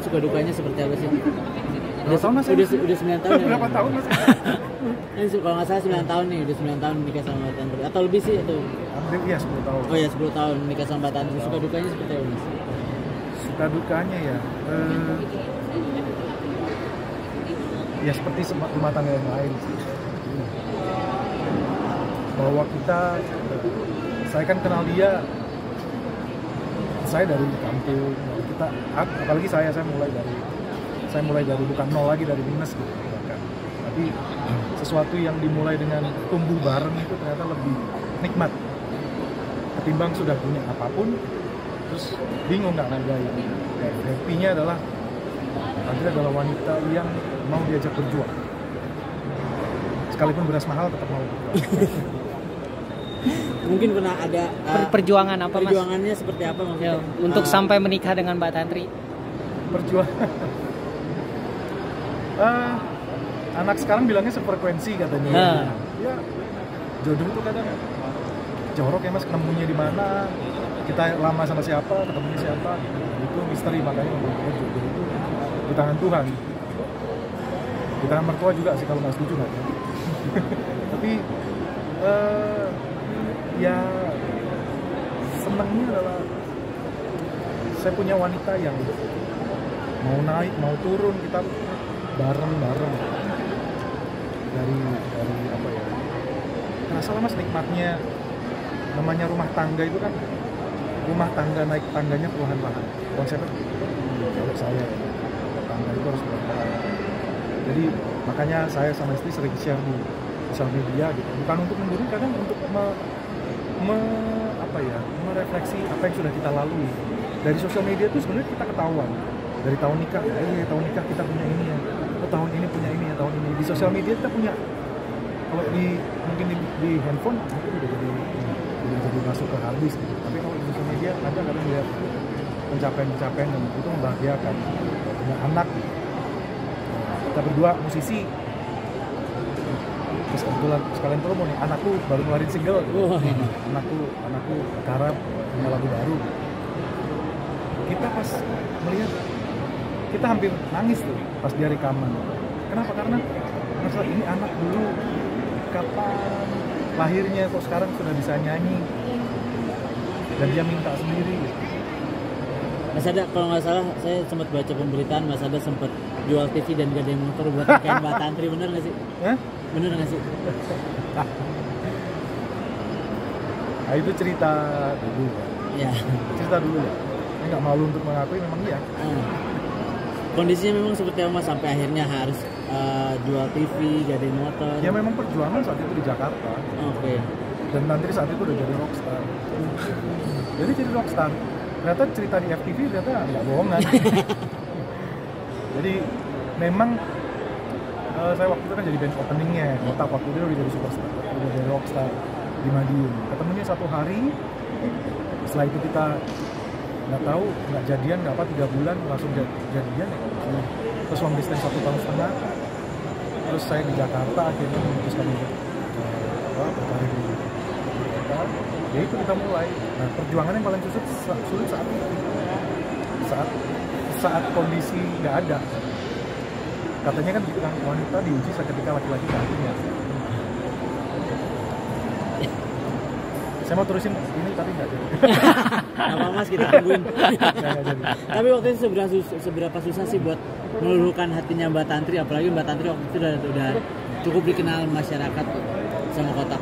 suka dukanya seperti apa sih? Berapa tahun mas? Udah 9 tahun. Berapa tahun mas? Ini kalau nggak salah 9 tahun nih, udah 9 tahun nikah sama Mbak Tantri. Atau lebih sih atau? Iya 10 tahun. Oh ya 10 tahun nikah sama Mbak Tantri. Suka dukanya seperti apa mas? Suka dukanya ya, ya seperti rumah tangga yang lain sih. Bahwa kita, saya kan kenal dia, saya dari kampung, kita, apalagi saya mulai dari bukan nol lagi, dari minus gitu kan. Tapi sesuatu yang dimulai dengan tumbuh bareng itu ternyata lebih nikmat ketimbang sudah punya apapun terus bingung nggak ngargain. Happy-nya adalah Tantri adalah wanita yang mau diajak berjuang, sekalipun beras mahal tetap mau. Mungkin pernah ada perjuangan apa mas? Perjuangannya seperti apa maksudnya? Untuk sampai menikah dengan Mbak Tantri. Perjuangan. Anak sekarang bilangnya sefrekuensi katanya. Ya jodoh itu kadang jorok ya mas, ketemunya di mana, kita lama sama siapa, ketemunya siapa, itu misteri. Makanya menurut jodoh itu di tangan Tuhan, di tangan mertua juga sih kalau nggak setuju nggak ya. Tapi ya senangnya adalah saya punya wanita yang mau naik mau turun kita bareng-bareng dari apa ya, nggak salah mas, nikmatnya namanya rumah tangga itu kan, rumah tangga naik tangganya perlahan-lahan konsepnya. Kalau saya rumah tangga itu harus perlahan-lahan, jadi makanya saya sama istri sering share di sosial media gitu, bukan untuk menggurui, kadang untuk merefleksi apa yang sudah kita lalui. Dari sosial media itu sebenarnya kita ketahuan dari tahun nikah, tahun nikah kita punya ini ya, tahun ini punya ini ya, tahun ini di sosial media kita punya. Kalau mungkin di handphone itu udah jadi masuk ke habis gitu. Tapi kalau di sosial media kadang-kadang lihat pencapaian dan itu membahagiakan. Punya anak, kita berdua musisi. Terus kebetulan sekalian promo nih, anakku baru ngeluarin single. Anakku garap punya lagu baru. Kita pas melihat, kita hampir nangis tuh pas dia rekaman. Kenapa? Karena masa ini anak dulu kapan lahirnya kok sekarang sudah bisa nyanyi dan dia minta sendiri gitu. Mas Ada, kalau nggak salah saya sempat baca pemberitaan Mas Ada sempat jual TV dan gadai motor buat nikahin Mbak Tantri, bener nggak sih? Bener nggak sih? Nah itu cerita dulu ya. Cerita dulu ya. Saya nggak malu untuk mengakui, memang iya. Kondisinya memang seperti apa Mas sampai akhirnya harus jual TV, gadai motor? Ya memang perjuangan saat itu di Jakarta. Oke. Dan Tantri saat itu udah jadi rockstar. Jadi rockstar. Ternyata cerita di FTV ternyata nggak bohongan. Jadi memang saya waktu itu kan jadi band openingnya. Otak waktu itu udah jadi superstar, udah jadi rockstar di Madiun. Ketemunya satu hari. Setelah itu kita nggak tahu, nggak jadian, nggak apa, 3 bulan langsung jadian ya. Terus long distance 1,5 tahun. Terus saya di Jakarta akhirnya memutuskan untuk berkarir di Jakarta. Ya itu kita mulai. Nah perjuangan yang paling sulit saat kondisi nggak ada. Katanya kan wanita diuji ketika laki-laki kakinya. Saya mau terusin ini tapi nggak jadi. Apa Mas, kita tungguin. Tapi waktu itu seberapa susah sih buat meluluhkan hatinya Mbak Tantri, apalagi Mbak Tantri waktu itu udah cukup dikenal masyarakat sama kota.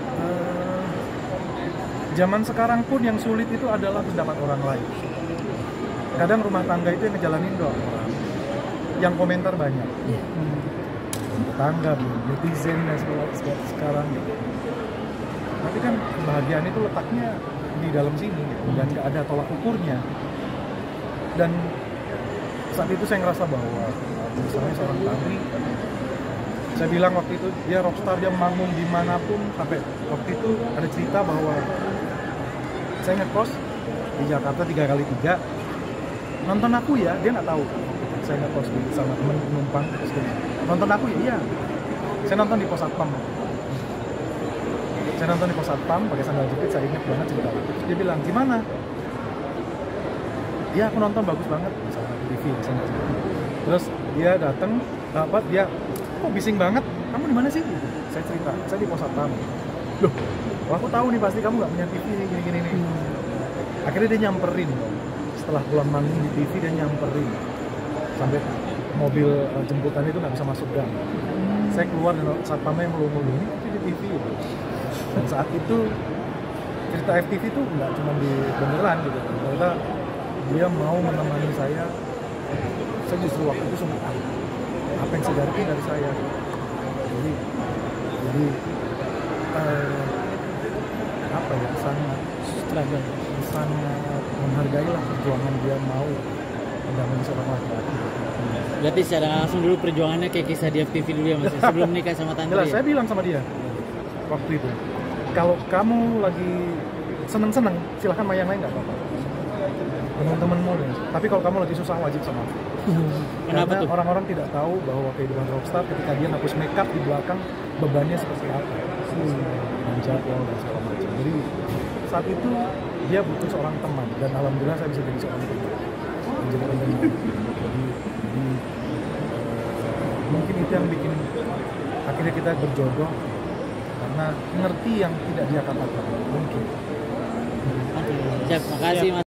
Zaman sekarang pun yang sulit itu adalah pendapat orang lain. Kadang rumah tangga itu yang ngejalanin doang orang, yang komentar banyak. Tetangga, netizen dan sekarang gitu. Tapi kan kebahagiaan itu letaknya di dalam sini dan nggak ada tolak ukurnya. Dan saat itu saya ngerasa bahwa misalnya seorang Tantri, saya bilang waktu itu dia rockstar, dia manggung dimanapun. Sampai waktu itu ada cerita bahwa saya ngekos di Jakarta 3x3, nonton aku ya, dia nggak tahu saya ngekos sama temen penumpang, nonton aku ya, iya. Saya nonton di pos satpam. Saya nonton di pos satpam pakai sandal jepit, saya ingat banget cerita itu. Terus dia bilang, gimana? Ya aku nonton bagus banget misalnya. TV saya nggak sebut. Terus dia datang, dia kok bising banget, kamu di mana sih? Saya cerita, saya di pos satpam. Loh, aku tahu nih pasti kamu nggak punya TV nih gini nih. Akhirnya dia nyamperin, setelah pulang manggung di TV dia nyamperin sampai mobil jemputan itu nggak bisa masuk gang. Saya keluar dan satpamnya melulu ini di TV. Dan saat itu cerita FTV itu nggak cuma di beneran gitu. Ternyata dia mau menemani saya justru waktu itu sempat apa yang saya dari saya. Jadi apa ya, sangat menghargai lah perjuangan dia mau mendampingi seorang laki-laki. Berarti secara langsung dulu perjuangannya kayak kisah di FTV dulu ya Mas, sebelum nikah sama Tantri. Jelas, ya? saya bilang sama dia waktu itu, kalau kamu lagi seneng-seneng silahkan main yang lain nggak apa-apa, teman-temanmu deh. Tapi kalau kamu lagi susah wajib sama aku. Kenapa Karena tuh? orang-orang tidak tahu bahwa kehidupan rockstar ketika dia hapus makeup di belakang bebannya seperti apa, dan jadwal dan segala macam. Jadi saat itu dia butuh seorang teman dan alhamdulillah saya bisa jadi seorang teman. Jadi mungkin itu yang bikin akhirnya kita berjodoh karena ngerti yang tidak dia katakan mungkin. Siap, makasih Mas.